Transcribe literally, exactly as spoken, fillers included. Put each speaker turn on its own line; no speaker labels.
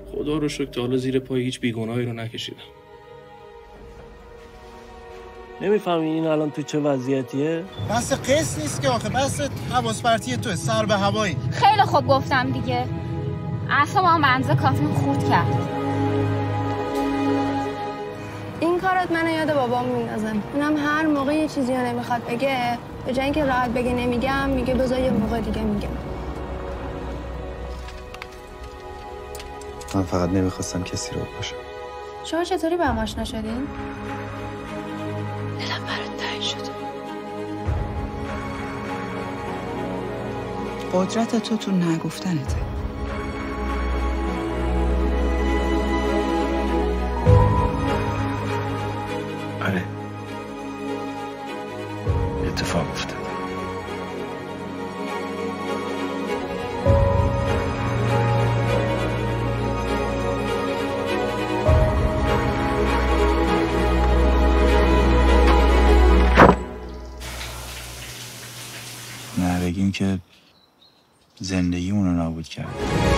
خدا رو شکر تا حالا زیر پای هیچ بیگناهی رو نکشیدم.
نمیفهمی این الان تو چه وضعیتیه؟
بس قصد نیست که آخه، بس حواس پرتی توه، سر به هوایی.
خیلی خوب گفتم دیگه. اعصابم به اندازه کافی خورد کرد.
این کارت منو یاد بابام میندازه. اونم هر موقع یه چیزی رو نمیخواد بگه، به جای اینکه راحت بگه نمیگم، میگه بذار یه موقع دیگه میگم.
من فقط نمیخواستم کسی رو باشم.
شما چطوری با هم آشنا شدین؟
دلم برات تنگ شد. قدرت تو تو نگفتنته.
آره، اتفاق افتاد. نه بگیم که زندگی اونو نابود کرد.